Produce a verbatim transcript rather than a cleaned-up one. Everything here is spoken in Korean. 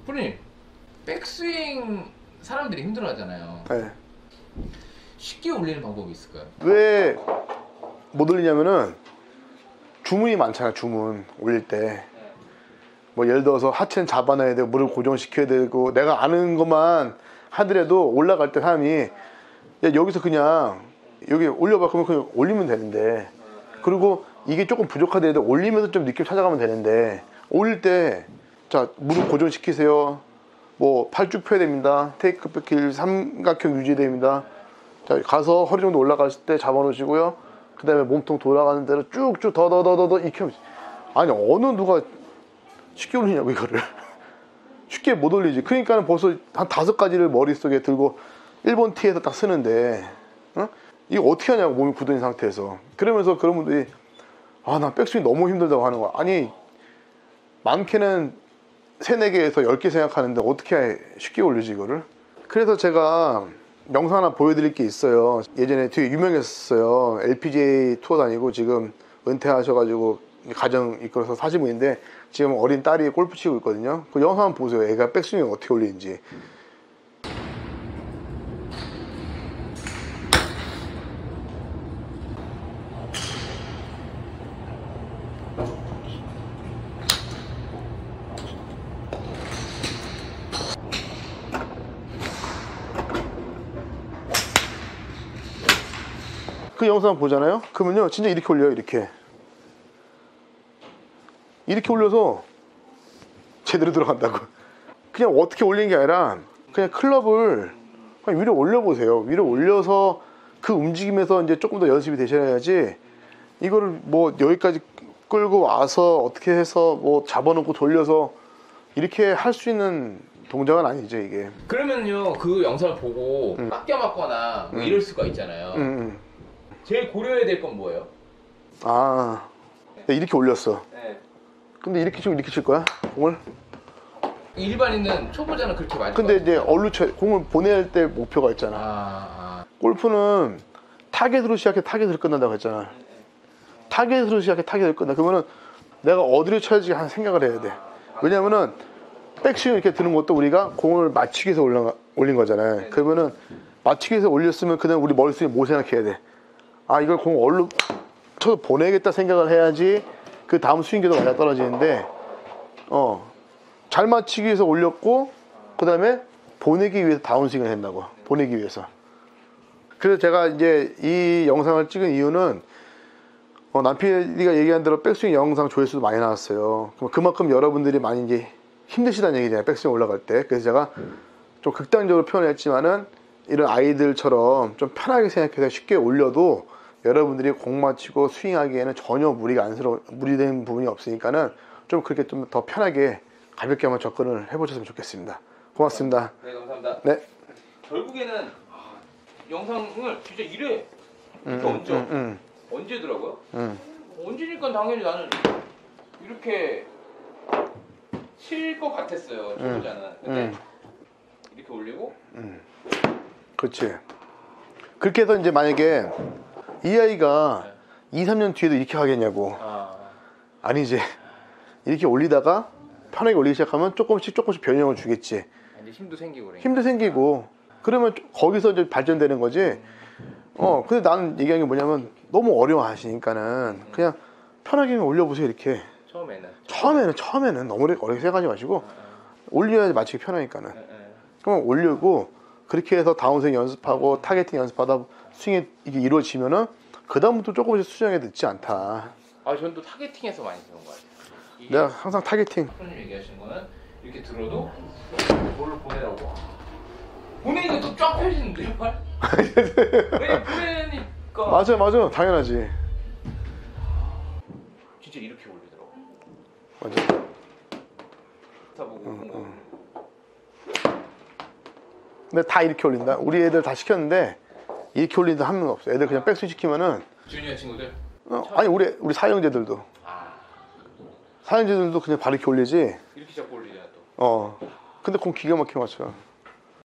프로님, 백스윙 사람들이 힘들어 하잖아요. 네. 쉽게 올리는 방법이 있을까요? 왜 못 올리냐면은 주문이 많잖아. 주문 올릴 때 뭐 예를 들어서 하체는 잡아놔야 되고 무릎 고정시켜야 되고 내가 아는 것만 하더라도 올라갈 때 사람이 야, 여기서 그냥 여기 올려봐 그러면 그냥 올리면 되는데, 그리고 이게 조금 부족하더라도 올리면서 좀 느낌 찾아가면 되는데, 올릴 때 자 무릎 고정시키세요, 뭐 팔 쭉 펴야 됩니다, 테이크 백힐 삼각형 유지됩니다, 자 가서 허리 정도 올라갔을 때 잡아놓으시고요, 그 다음에 몸통 돌아가는 대로 쭉쭉 더 더 더 더 이렇게. 아니 어느 누가 쉽게 올리냐고 이거를. 쉽게 못 올리지. 그러니까 벌써 한 다섯 가지를 머릿속에 들고 일 번 티에서 딱 쓰는데, 어? 이거 어떻게 하냐고, 몸이 굳은 상태에서. 그러면서 그런 분들이 아 나 백스윙 너무 힘들다고 하는 거야. 아니 많게는 세네 개에서 열 개 생각하는데 어떻게 쉽게 올리지 이거를. 그래서 제가 영상 하나 보여드릴 게 있어요. 예전에 되게 유명했었어요. 엘피지에이 투어 다니고 지금 은퇴하셔가지고 가정 이끌어서 사신 분인데 지금 어린 딸이 골프 치고 있거든요. 그 영상 한번 보세요. 애가 백스윙 어떻게 올리는지. 그 영상 보잖아요. 그러면요 진짜 이렇게 올려요. 이렇게 이렇게 올려서 제대로 들어간다고. 그냥 어떻게 올리는 게 아니라 그냥 클럽을 그냥 위로 올려보세요. 위로 올려서 그 움직임에서 이제 조금 더 연습이 되셔야지, 이거를 뭐 여기까지 끌고 와서 어떻게 해서 뭐 잡아놓고 돌려서 이렇게 할 수 있는 동작은 아니죠 이게. 그러면요 그 영상을 보고 음. 깎여 맞거나 뭐 음. 이럴 수가 있잖아요. 음, 음. 제일 고려해야 될 건 뭐예요? 아 이렇게 올렸어. 네. 근데 이렇게 치고 이렇게 칠 거야? 공을? 일반인은 초보자는 그렇게 맞을 근데 것 이제 같아요. 얼루 쳐 공을 보낼 때 목표가 있잖아. 아, 아. 골프는 타겟으로 시작해 타겟으로 끝난다고 했잖아. 타겟으로 시작해 타겟으로 끝나. 그러면은 내가 어디로 쳐야지 하는 생각을 해야 돼. 왜냐면은 백스윙 이렇게 드는 것도 우리가 공을 맞추기 위해서 올라, 올린 거잖아요. 그러면은 맞추기 위해서 올렸으면 그냥 우리 머릿속에 뭐 생각해야 돼? 아 이걸 공 얼루 쳐서 보내겠다 생각을 해야지 그 다음 스윙계도 맞아 떨어지는데, 어 잘 맞추기 위해서 올렸고 그 다음에 보내기 위해서 다운스윙을 한다고. 보내기 위해서. 그래서 제가 이제 이 영상을 찍은 이유는 어, 남편이가 얘기한 대로 백스윙 영상 조회수도 많이 나왔어요. 그만큼 여러분들이 많이 이제 힘드시다는 얘기잖아요, 백스윙 올라갈 때. 그래서 제가 좀 극단적으로 표현했지만은 이런 아이들처럼 좀 편하게 생각해서 쉽게 올려도 여러분들이 공 맞히고 스윙하기에는 전혀 무리가 안스러워 무리된 부분이 없으니까는 좀 그렇게 좀 더 편하게 가볍게 한번 접근을 해보셨으면 좋겠습니다. 고맙습니다. 네, 감사합니다. 네. 결국에는 아, 영상을 진짜 이래 음, 이렇게 얹어 음, 음, 얹더라고요. 음. 얹으니까 당연히 나는 이렇게 칠 것 같았어요, 초보자는. 근데 음. 이렇게 올리고 음. 그렇지. 그렇게 해서 이제 만약에 이 아이가 네. 이, 삼 년 뒤에도 이렇게 하겠냐고. 아, 아니지. 이렇게 올리다가 편하게 올리기 시작하면 조금씩 조금씩 변형을 주겠지. 이제 힘도 생기고 그러니까. 힘도 생기고 그러면 거기서 이제 발전되는 거지. 어 근데 나는 얘기한 게 뭐냐면 너무 어려워하시니까는 그냥 편하게 올려보세요. 이렇게 처음에는 처음에는 처음에는 너무 어렵게 생각하지 마시고 올려야지 맞추기 편하니까는. 네, 네. 그럼 올리고 그렇게 해서 다운스윙 연습하고 타겟팅 연습하다 스윙이 이게 이루어지면은 그 다음부터 조금씩 수정이 늦지 않다. 아, 저는 또 타겟팅에서 많이 배운 것 같아요. 내가 항상 타겟팅. 프로님 얘기하시는 거는 이렇게 들어도 볼을 보내라고. 보내니까 또 쫙 펴지는데요, 팔? 왜냐면 보내니까. 맞아 맞아 당연하지. 진짜 이렇게 올리더라고. 맞아. 다 보고 본 거. 근데 다 이렇게 올린다. 우리 애들 다 시켰는데 이렇게 올리는 한 명 없어. 애들 그냥 백스윙 시키면은. 주니어 친구들? 어, 아니 우리 우리 사형제들도. 아. 사형제들도 그냥 바로 이렇게 올리지. 이렇게 잡고 올리잖아 또. 어. 근데 공 기가 막히게 맞춰.